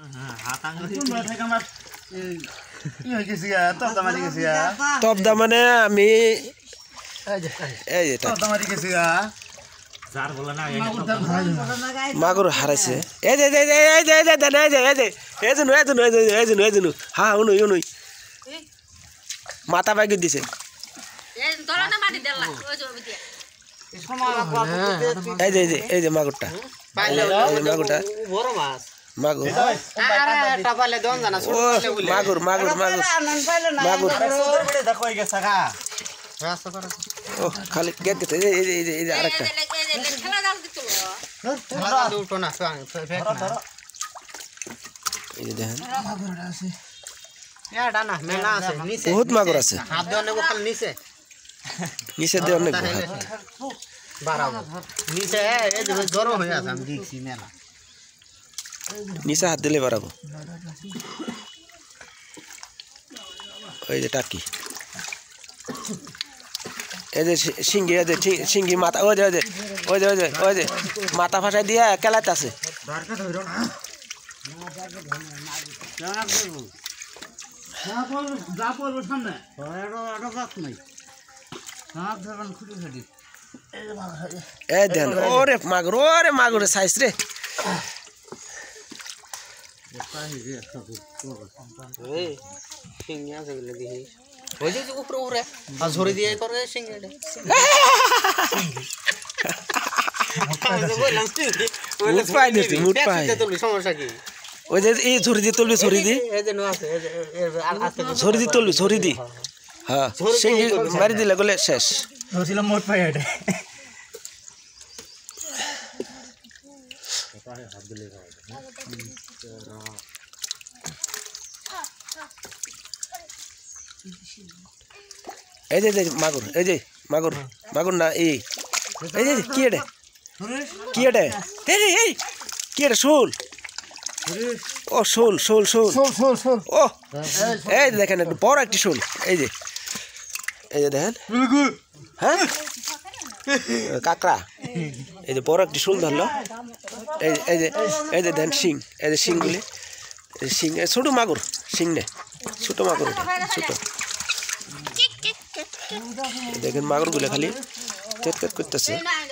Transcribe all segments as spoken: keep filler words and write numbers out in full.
তবদা মানে আমি মাগুর হারাইছে এই যে এই যে এই যে এই যে এই যে এই যে এই যে এই যে এই যে এই যে হ্যাঁ উনুই উনুই মাথা বাইকে দিছে এই যে এই যে এই যে মাগুরটা মাগুরটা মাগুর মাগুর মাগুর মাগুর মাগুর ও খালি গেট গেছে এই যে এই যে এই যে আরেকটা এই যে দেখেন বহুত মাগুর আছে নিচে দিয়ে অনেক নিচে হাত দিলে বাড়াবো ওই যে টাকি এই যে সিঙ্গি এই যে সিঙ্গি মাথা ওই যে ওই যে ওই যে ওই যে ওই যে মাথা ফাঁসাই দিয়ে কেলাতে আছে এই দেন ওরে মাগুর ওরে মাগুরের সাইজ রে ওই যে এই ঝরি দিয়ে তুলবি ঝরি দি ঝরি দি তুলবি ঝরি দি হ্যাঁ সিঙ্গি মারি দিলে গেলে শেষ মোট পাই এই যে মাগুর এই যে মাগুর মাগুর না এই এই যে কি এটা কি এটা এই এই কি এটা শোল ও শোল শোল শোল ও এই দেখেন একটু বড় একটি শোল এই যে এই যে দেখেন হ্যাঁ কাঁকড়া এই যে বড় একটি শোল ধরলো এই এই যে এই যে দেখেন শিং এই যে শিংগুলি শিং ছোট মাগুর শিং নে ছোট মাগুর ছোট দেখেন মাগুর গুলো খালি কেট কেট করতেছে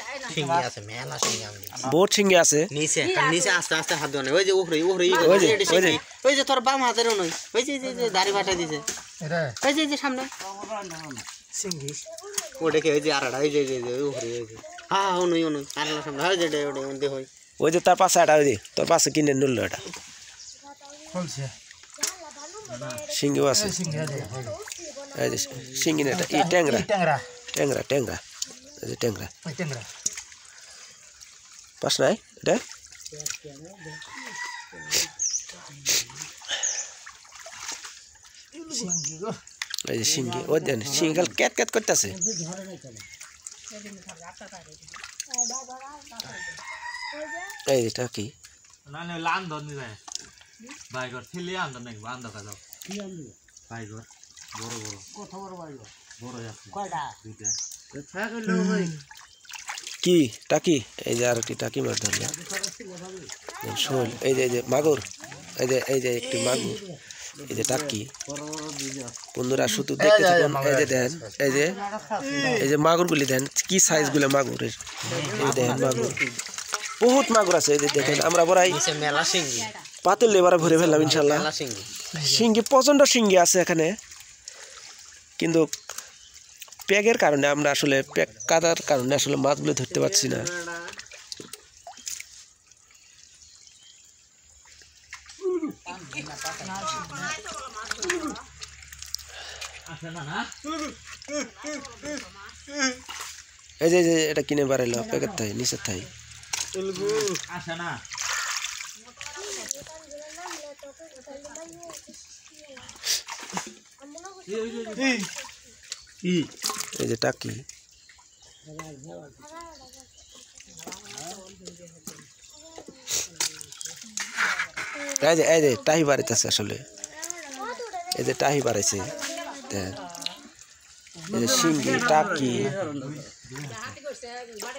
বহুত শিঙ্গি আছে নিচে নিচে আস্তে আস্তে হাত ধরে ওই যে উপরে উপরে ওই যে ওই যে ওই যে তোর বাম হাতের নই ওই যে যে দাড়ি বাটা দিছে এটা ওই যে যে সামনে শিঙ্গি ওটা কি ওই যে আড়াড়া ওই যে যে উপরে ওই যে হ্যাঁ ওই ওই আড়াড়া সামনে ওই যে ওটা ওই হয় ওই যে তার পাশে আড়া ওই যে তোর পাশে কিনে নিল এটা খুলছে শিঙ্গিও আছে এই যে শিঙ্গি না এটা এই ট্যাংরা ট্যাংরা ট্যাংরা ট্যাংরা এই যে ট্যাংরা ট্যাংরা পাস নাই এটা এই যে শিঙ্গি ও দেন শিঙ্গাল ক্যাট ক্যাট করতেছে এই এটা কি না না লান ধরনি যায় বাইগর ছেলে আন্দর নাই বান্দা কাজাও কি আনলি বাইগর বড় বড় কত বড় বাইগর বড় আছে কয়টা দুইটা ছাগল ভাই কি টাকি এই যে আর কি টাকি মাছ ধরলাম শোল এই যে এই যে মাগুর এই যে এই যে একটি মাগুর এই যে টাকি বন্ধুরা শুধু দেখতে থাকুন এই যে দেন এই যে এই যে মাগুরগুলি দেন কি সাইজগুলো মাগুরের এই দেখেন মাগুর বহুত মাগুর আছে এই যে দেখেন আমরা বড়াই মেলা শিঙ্গি পাতুল এবারে ভরে ফেললাম ইনশাআল্লাহ শিঙ্গি প্রচন্ড শিঙ্গি আছে এখানে কিন্তু প্যাগের কারণে আমরা আসলে প্যাগ কাদার কারণে আসলে মাছগুলো ধরতে পারছি না এই যে এটা কিনে বাড়াইলো প্যাকেট থাই নিচের থাই এই যে টাকি এই যে এই যে টাহি বাড়াইতেছে আসলে এই যে টাহি বাড়াইছে এই যে শিঙ্গি টাকি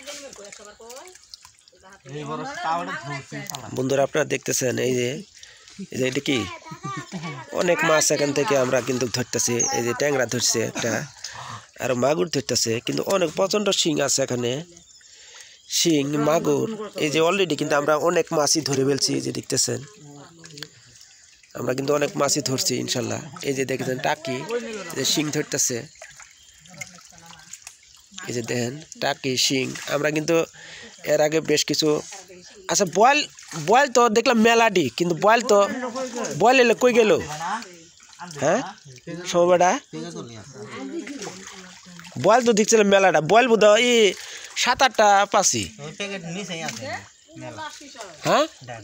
বন্ধুরা আপনারা দেখতেছেন এই যে এই যে এটা কি অনেক মাছ এখান থেকে আমরা কিন্তু ধরতেছি এই যে ট্যাংরা ধরছে একটা আর মাগুর ধরতেছে কিন্তু অনেক প্রচণ্ড শিং আছে এখানে শিং মাগুর এই যে অলরেডি কিন্তু আমরা অনেক মাছই ধরে ফেলছি এই যে দেখতেছেন আমরা কিন্তু অনেক মাছই ধরছি ইনশাল্লাহ এই যে দেখেছেন টাকি এই যে শিং ধরতেছে এই যে দেখেন টাকি শিং আমরা কিন্তু এর আগে বেশ কিছু আচ্ছা বয়েল বয়েল তো দেখলাম মেলাডি কিন্তু বয়েল তো বয়েল এলে কই গেল হ্যাঁ সৌবাটা বয়েল তো দেখছিলাম মেলাটা বয়েল বোধ ই সাত আটটা পাসি হ্যাঁ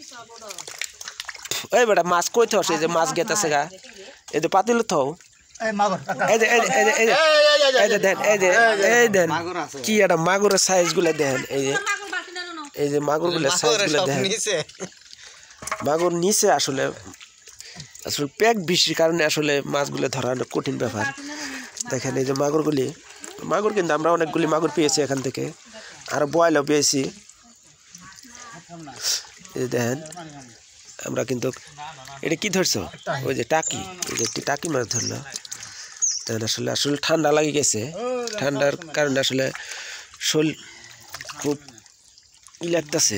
এই বেটা মাছ কই থস এই যে মাছ গেতেছে গা এই যে পাতিল থও এই যে এই যে এই যে এই যে দেন এই যে এই দেন কি একটা মাগুরের সাইজ গুলো দেন এই যে এই যে মাগুর গুলো সাইজ গুলো দেন মাগুর নিচে আসলে আসলে প্যাক বেশির কারণে আসলে মাছগুলো ধরা কঠিন ব্যাপার দেখেন এই যে মাগুরগুলি মাগুর কিন্তু আমরা অনেকগুলি মাগুর পেয়েছি এখান থেকে আর বয়লও পেয়েছি এই দেখেন আমরা কিন্তু এটা কি ধরছো ওই যে টাকি এই যে টাকি মাছ ধরলো দেখেন আসলে আসলে ঠান্ডা লাগে গেছে ঠান্ডার কারণে আসলে শরীর খুব ই লাগতেছে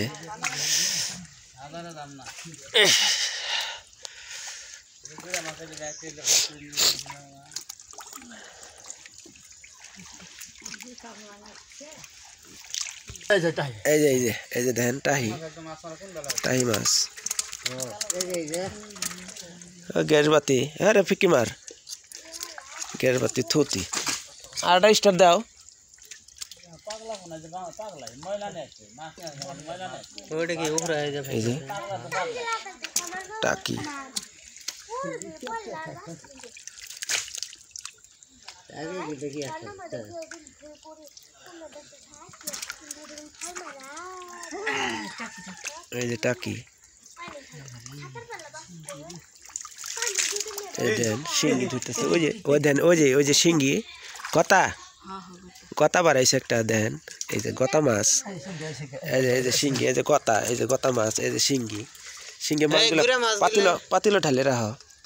এই যে এই যে এই যে দেখেন টাহি টাহি মাছ গ্যাস বাতি হ্যাঁ রে ফিকি মার গ্যাস বাতি থুতি আরেকটা স্টার দাও এই যে টাকি এই যে টাকি এই দেন শিঙ্গি ধরতেছে ওই যে ওই দেন ওই যে ওই যে শিঙ্গি গতা গতা বাড়াইছে একটা দেন এই যে গতা মাছ এই যে এই যে শিঙ্গি এই যে গতা এই যে গতা মাছ এই যে শিঙ্গি শিঙ্গি মাছগুলো পাতিল পাতিল ঢালে রাখ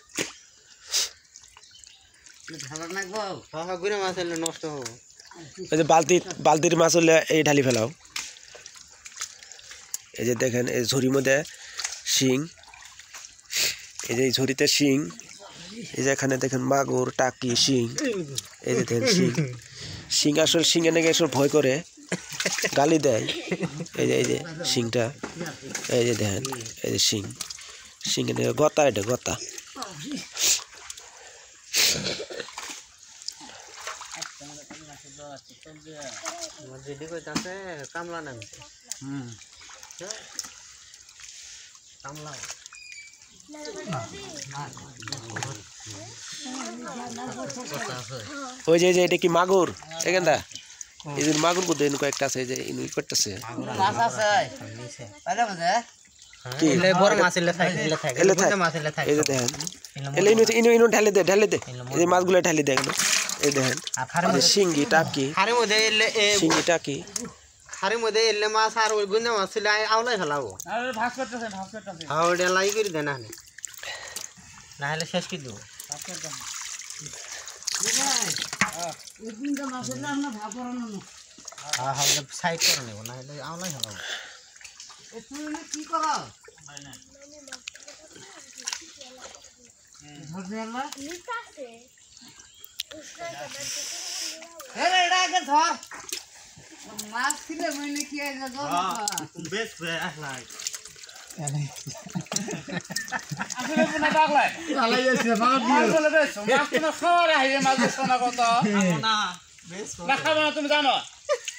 এই যে বালতি বালতির মাছ হলে এই ঢালি ফেলাও এই যে দেখেন এই ঝুড়ির মধ্যে শিং এই যে ঝুড়িতে শিং এই যে এখানে দেখেন মাগুর টাকি শিং এই যে দেখেন শিং শিং আসলে শিঙে নাকি আসলে ভয় করে গালি দেয় এই যে এই যে শিংটা এই যে দেখেন এই যে শিং শিঙে নাকি গতা এটা গতা কামলা নাম হুম কামলা ওই যে এটা কি মাগুর এখানটা এই যে মাগুর বুদ্ধ কয়েকটা আছে যে ইনুই করতেছে ঢালে দে ঢালে দে এই মাছগুলো ঢালি দে এই দেখেন শিঙ্গি টাকি শিঙ্গি টাকি হাড়ির মধ্যে এলে মাছ আর ওই গুঞ্জা মাছ ছিল আওলাই ফেলাবো ওটা লাই করে দে না না হলে শেষ করে দেবো সাইড করে নেবো না হলে আওলাই ফেলাবো কি করো ধর মাছ ছিল মইনে কি আইজা জল বেশ আসলাই আসলে পুনা ডাকলাই আলাই যাচ্ছে মাছ চলে বেশ মাছ তো খাওয়া রে মাছ সোনা কত না বেশ না খাবো না তুমি জানো